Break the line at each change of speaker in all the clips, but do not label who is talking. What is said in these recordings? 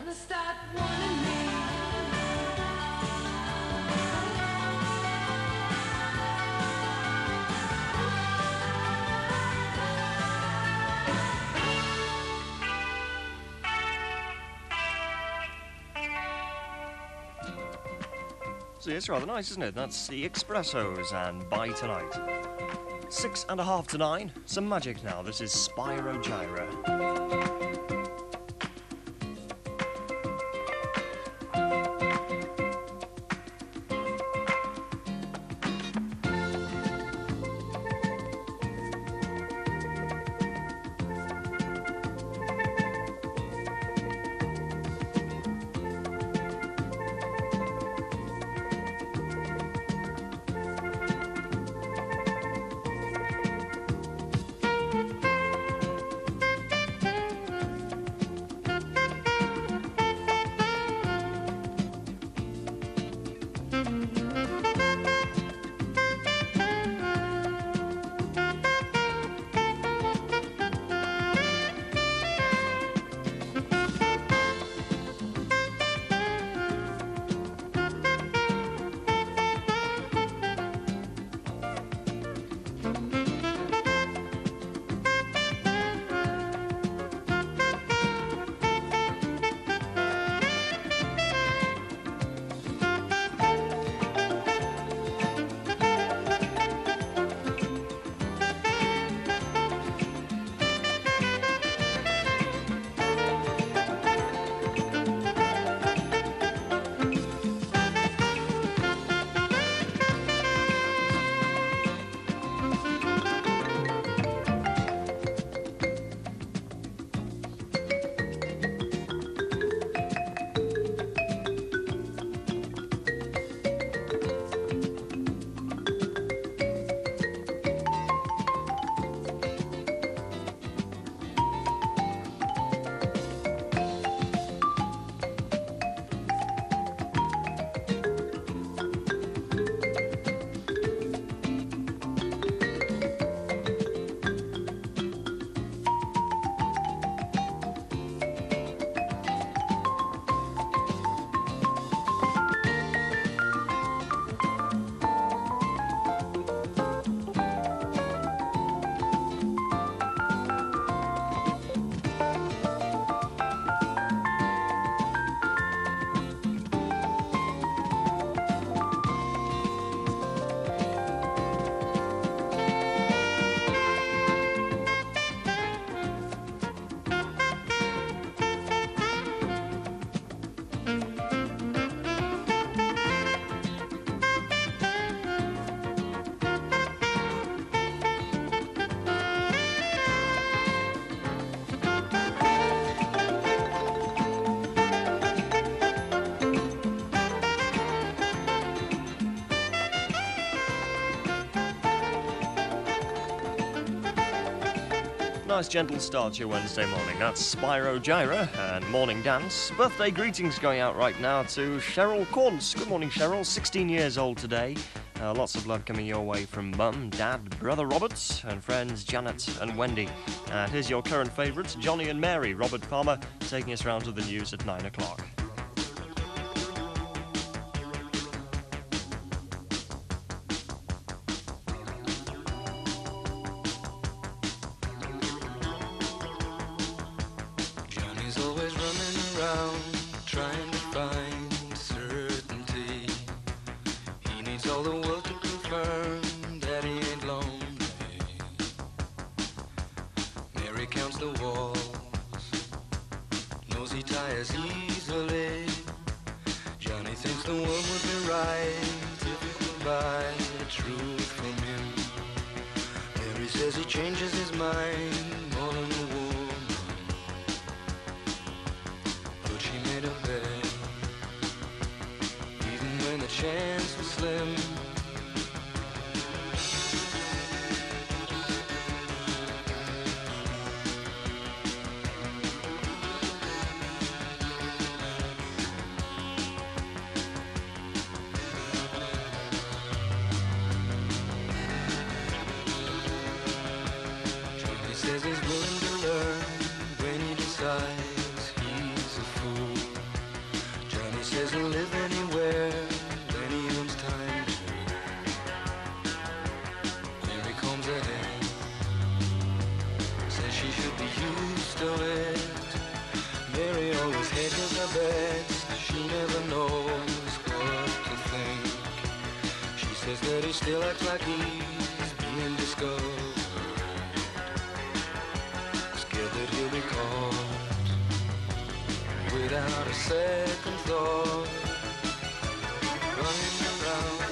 Wanna start wanting me.
See, it's rather nice, isn't it? That's the Expressos and Bye Tonight. 6:30 to 9. Some magic now. This is Spyro Gyra. Nice gentle start to your Wednesday morning. That's Spyro Gyra and Morning Dance. Birthday greetings going out right now to Cheryl Corns. Good morning, Cheryl. 16 years old today. Lots of love coming your way from Mum, Dad, Brother Robert, and friends Janet and Wendy. And here's your current favourites, Johnny and Mary. Robert Palmer taking us round to the news at 9 o'clock.
Says he's willing to learn when he decides he's a fool. still acts like he's being discovered, scared that he'll be caught without a second thought, running around.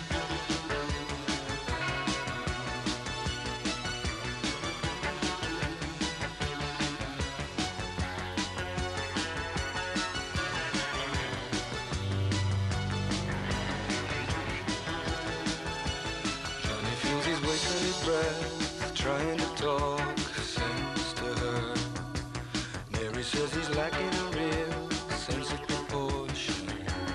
Johnny feels he's wasting his breath, trying to talk sense to her. Mary says he's lacking a real sense of proportion.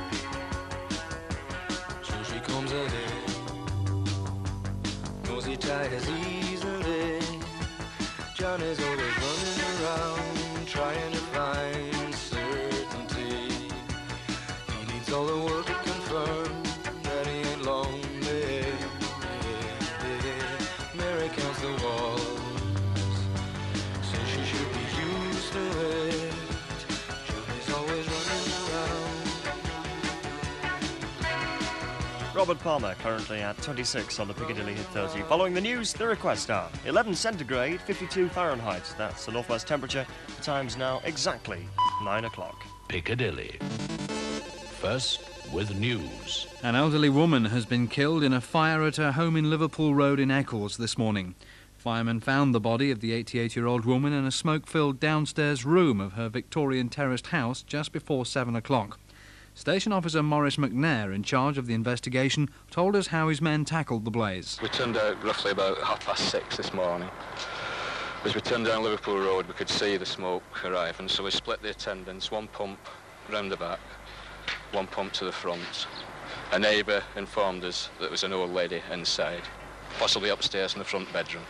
So she comes ahead, knows he tires easily. Johnny's always running around, trying to find certainty. He needs all the world to confirm that he ain't lonely. Mary counts the walls, says she should be used to it. Johnny's always running around.
Robert Palmer currently at 26 on the Piccadilly hit 30. Following the news, the request are 11 centigrade, 52 Fahrenheit. That's the northwest temperature. The time's now exactly 9 o'clock.
Piccadilly. First with news.
An elderly woman has been killed in a fire at her home in Liverpool Road in Eccles this morning. Firemen found the body of the 88-year-old woman in a smoke-filled downstairs room of her Victorian terraced house just before 7 o'clock. Station Officer Maurice McNair, in charge of the investigation, told us how his men tackled the blaze.
We turned out roughly about 6:30 this morning. As we turned down Liverpool Road, we could see the smoke arriving, so we split the attendants, one pump round the back, one pump to the front. A neighbour informed us that there was an old lady inside, possibly upstairs in the front bedroom.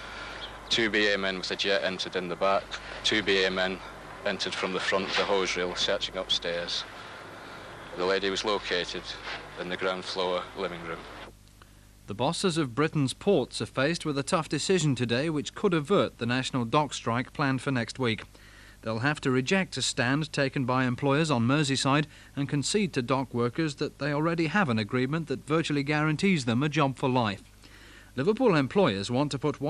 2 BA men with a jet entered in the back. 2 BA men entered from the front of the hose reel, searching upstairs. The lady was located in the ground floor living room.
The bosses of Britain's ports are faced with a tough decision today which could avert the national dock strike planned for next week. They'll have to reject a stand taken by employers on Merseyside and concede to dock workers that they already have an agreement that virtually guarantees them a job for life. Liverpool employers want to put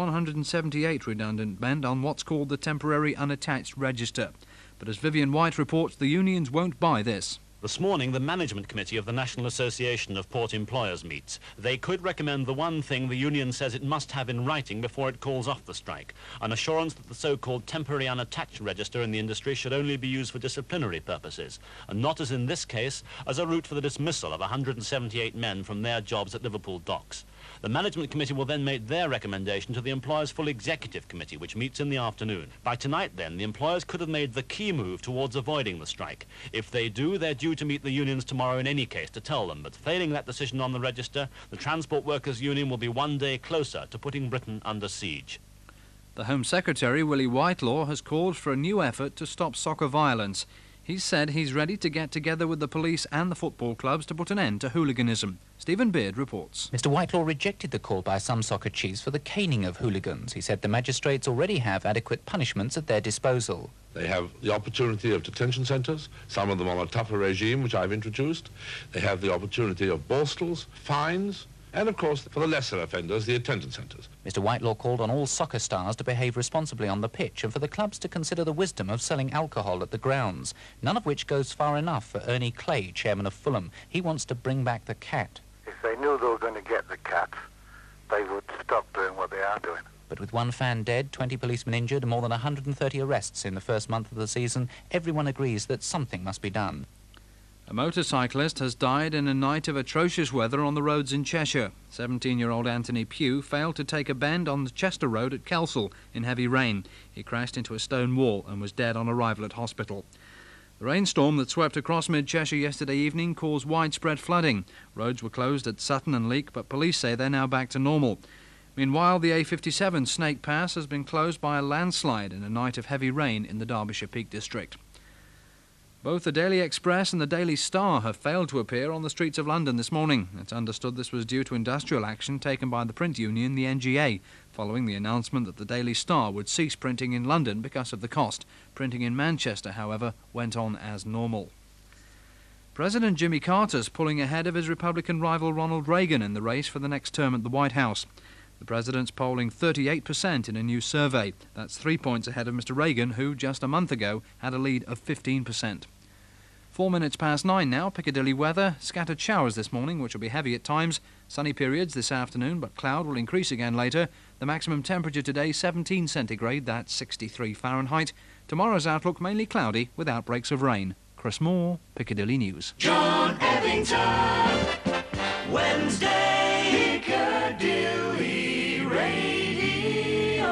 178 redundant men on what's called the temporary unattached register. But as Vivian White reports, the unions won't buy this.
This morning, the Management Committee of the National Association of Port Employers meets. They could recommend the one thing the union says it must have in writing before it calls off the strike, an assurance that the so-called temporary unattached register in the industry should only be used for disciplinary purposes, and not, as in this case, as a route for the dismissal of 178 men from their jobs at Liverpool docks. The Management Committee will then make their recommendation to the employers' full Executive Committee, which meets in the afternoon. By tonight, then, the employers could have made the key move towards avoiding the strike. If they do, they're due to meet the unions tomorrow in any case to tell them, but failing that decision on the register, the Transport Workers' Union will be one day closer to putting Britain under siege.
The Home Secretary, Willie Whitelaw, has called for a new effort to stop soccer violence. He's said he's ready to get together with the police and the football clubs to put an end to hooliganism. Stephen Beard reports.
Mr Whitelaw rejected the call by some soccer chiefs for the caning of hooligans. He said the magistrates already have adequate punishments at their disposal.
They have the opportunity of detention centres, some of them on a tougher regime, which I've introduced. They have the opportunity of borsals, fines, and, of course, for the lesser offenders, the attendance centres.
Mr Whitelaw called on all soccer stars to behave responsibly on the pitch and for the clubs to consider the wisdom of selling alcohol at the grounds, none of which goes far enough for Ernie Clay, chairman of Fulham. He wants to bring back the cat.
If they knew they were going to get the cat, they would stop doing what they are doing.
But with one fan dead, 20 policemen injured, and more than 130 arrests in the first month of the season, everyone agrees that something must be done.
A motorcyclist has died in a night of atrocious weather on the roads in Cheshire. 17-year-old Anthony Pugh failed to take a bend on the Chester Road at Kelsall in heavy rain. He crashed into a stone wall and was dead on arrival at hospital. The rainstorm that swept across mid-Cheshire yesterday evening caused widespread flooding. Roads were closed at Sutton and Leek, but police say they're now back to normal. Meanwhile, the A57 Snake Pass has been closed by a landslide in a night of heavy rain in the Derbyshire Peak District. Both the Daily Express and the Daily Star have failed to appear on the streets of London this morning. It's understood this was due to industrial action taken by the print union, the NGA, following the announcement that the Daily Star would cease printing in London because of the cost. Printing in Manchester, however, went on as normal. President Jimmy Carter's pulling ahead of his Republican rival Ronald Reagan in the race for the next term at the White House. The president's polling 38% in a new survey. That's 3 points ahead of Mr. Reagan, who just a month ago had a lead of 15%. 4 minutes past 9 now. Piccadilly weather. Scattered showers this morning, which will be heavy at times. Sunny periods this afternoon, but cloud will increase again later. The maximum temperature today 17 centigrade, that's 63 Fahrenheit. Tomorrow's outlook mainly cloudy with outbreaks of rain. Chris Moore, Piccadilly News.
John Evington, Wednesday, Piccadilly Radio.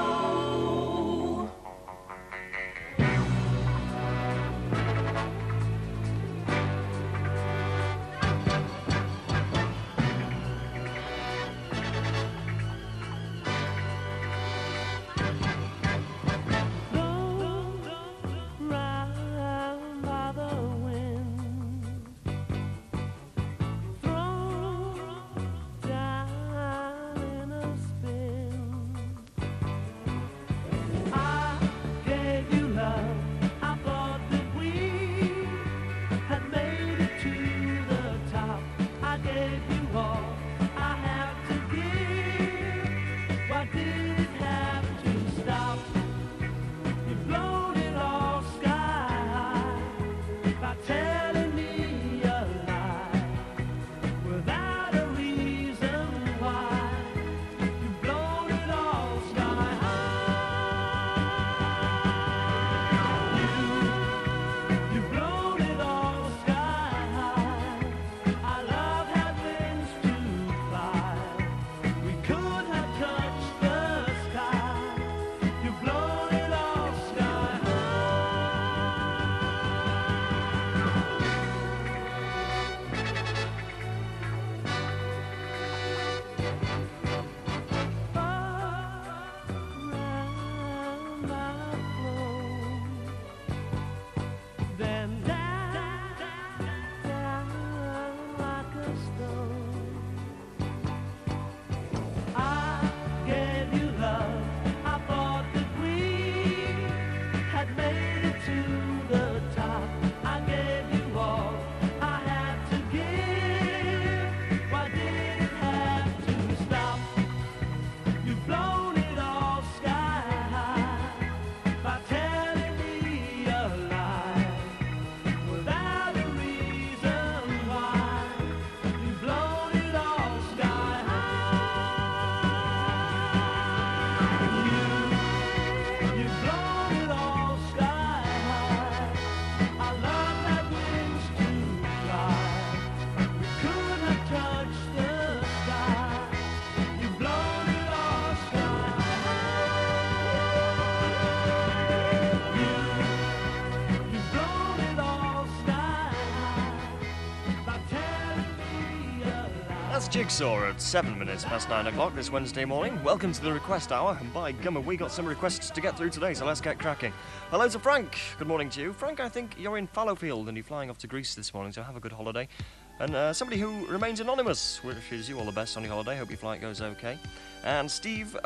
That's Jigsaw at 7 minutes past 9 o'clock this Wednesday morning. Welcome to the request hour, and by gummer, we got some requests to get through today, so let's get cracking. Hello to Frank. Good morning to you. Frank, I think you're in Fallowfield and you're flying off to Greece this morning, so have a good holiday. And somebody who remains anonymous wishes you all the best on your holiday. Hope your flight goes okay. And Steve